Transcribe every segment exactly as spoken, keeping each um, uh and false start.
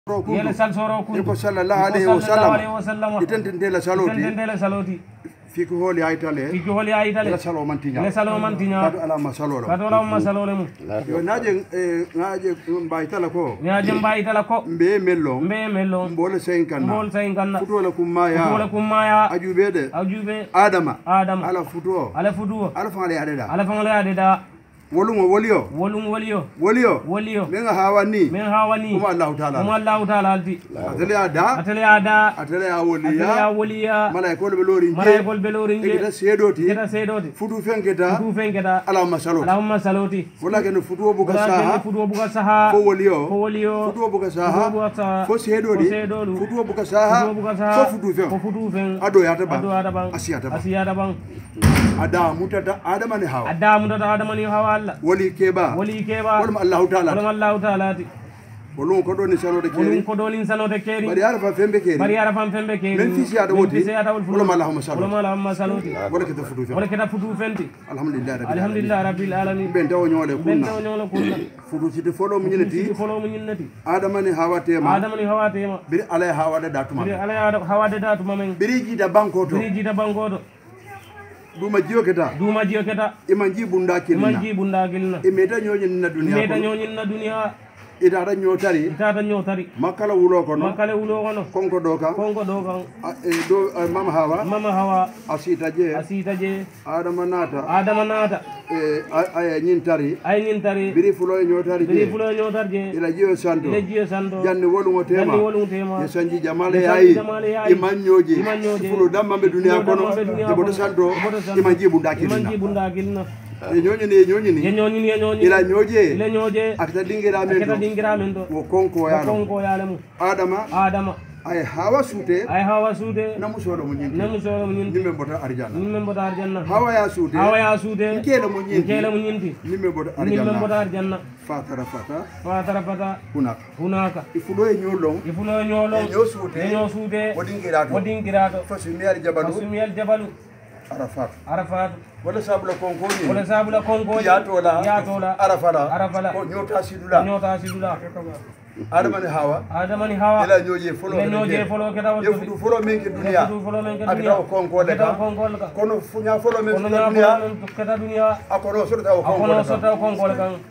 yele sal soro kundu ko sallallahu alaihi wasallam itente la saloti itente la saloti fiki holi aytale fiki holi aytale la salo mantinya la salo mantinya kadu ala masalo kadu ala masalo le mu yo naje naje mbaytala ko naje mbaytala ko mbe mello mbe mello mbole sayin kanna mbole sayin kanna futo la kumaya futo la kumaya ajube de ajube adama adama ala futo ala futo ala fangale adeda ala fangale adeda wolungo wolio wolungo wolio wolio wolio menga hawani men hawani kuma Allah taala kuma Allah taala alti atele ada atele ada atele ya woliya atele ya woliya malaikol belori malaikol belori nge kita sedoti kita sedoti futu fenketa futu fenketa Allahumma saloti Allahumma saloti wala ken futu buka saha futu buka saha ko wolio ko wolio futu buka saha fo sedodi futu buka saha fo futu fen fo futu fen ado ya taba ado ada bang asiyata bang asiyata bang ada mutata adama ni hawa ada mutata adama ni hawa Allah woli keba woli keba wala Allah taala wala Allah taala ti wolon ko doni sano de keri wolon ko doni sano de keri bari ara fa fembe keri bari ara fa fembe keri men fisi ada woti wala Allahumma salli wala Allahumma salli wala kita futu fen wala kita futu fenti alhamdulillah rabbil alhamdulillah rabbil alamin ben taw nyole kunna ben taw nyole kunna futu siti folo mu nyinati folo mu nyinati adama ni hawa tema adama ni hawa tema biri ala hawa da datuma biri ala hawa da datuma men biri jida bankoto biri jida bankoto duma jiyo keta duma jiyo keta imanji bunda kilna imanji bunda kilna imeta nyonyin na dunia imeta nyonyin na dunia idara nyotari idara nyotari makala wulo kono makala wulo kono konko doka konko doka do mama hawa mama hawa asita je asita je adama nata adama nata e ay nyintari ay nyintari biri fulo nyotari je biri fulo nyotari je ila jiyo santo ila jiyo santo janne wolu ngotema janne wolu ngotema yesanji jamale yayi imanyoje fulo damma be dunia kono de bodo santo imanji bunda kilna imanji bunda kilna nyonyi ni nyonyi ni nyonyi ni nyonyi ila nyoje ila nyoje akata dingira mendo akata dingira mendo wo konko yalo konko yalo adama adama ay hawa sute ay hawa sute na musoro mo nyindi na musoro mo nyindi nimbe bota arjana nimbe bota arjana hawa ya sute hawa ya sute nkela mo nyindi nkela mo nyindi nimbe bota arjana nimbe bota arjana fatara fata fatara fata hunaka hunaka ifulo e nyolong ifulo e nyolong nyo sute nyo sute odingirato odingirato fasumi al jabalu fasumi al jabalu arafat arafat wala sabula konko ni wala sabula konko ya tola ya tola arafala arafala ko nyota sidula nyota sidula adama ni hawa adama ni hawa ila nyoje folo ila nyoje folo keda ye futu folo men ke dunia futu folo men ke dunia akita konko le ka kono funya folo men ke dunia keda dunia akono so ta konko akono so ta konko le kan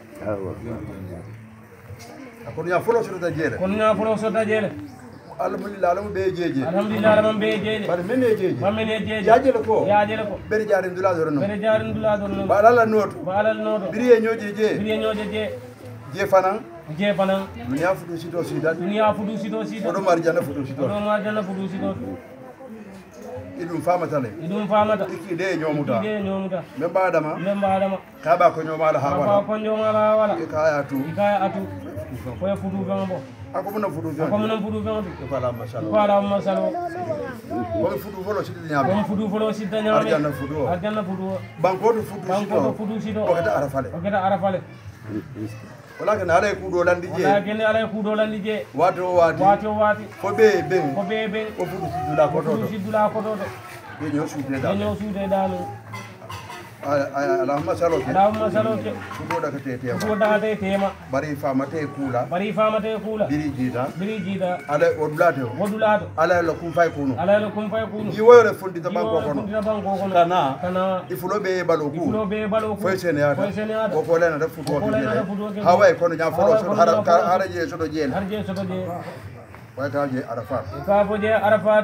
akono ya folo so ta jere kono ya folo so ta jere alhamdulillah alamu be jeje alhamdulillah alamu be jeje bar men e jeje bar men e jeje yaje le ko yaje le ko bere jarin dula do no bere jarin dula do no balala noto balala noto biriye nyoje je biriye nyoje je je fanan je fanan dunia fudu sito sida dunia fudu sito sida odo marjana fudu sito odo marjana fudu sito idum famata le idum famata iki de nyomuta iki de nyomuta memba adama memba adama kaba ko nyomala ha wala kaba ko nyomala ha wala ikaya atu ikaya atu ko ya fudu gambo ako mona fudu gambo ako mona fudu gambo ko ala masalo ko ala masalo ko fudu folo sita nyame ko fudu folo sita nyame arjana fudu arjana fudu banko do fudu sito banko do fudu sito ko kata arafale ko kata arafale wala kana ala ku do landi je wala kana ala ku do landi je wato wati wato wati ko be be ko be be ko fudu sidula ko do fudu sidula ko do be nyo sude da nyo sude dalo Allahumma salli Allahumma salli fudu da kate tema fudu da kate tema bari famate kula bari famate kula biri jida biri jida ala odulato odulato ala la kum fay kunu ala la kum fay kunu yi woyre fundi ta banko kono fundi ta banko kono kana kana ifulo be baloku ifulo be baloku foy seniyata foy seniyata ko ko lena da fudu ko ke hawai kono nya folo so har har je so do jele har je so do je way ka je arafat ka bo je arafat